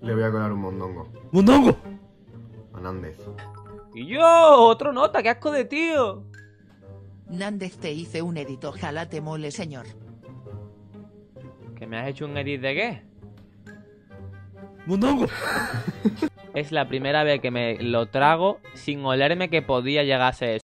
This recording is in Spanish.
Le voy a colar un mondongo. ¡Mondongo! A Nández. Y yo, otro nota, qué asco de tío. Nández te hice un edit, ojalá te mole, señor. ¿Que me has hecho un edit de qué? ¡Mondongo! Es la primera vez que me lo trago sin olerme que podía llegar a ser eso.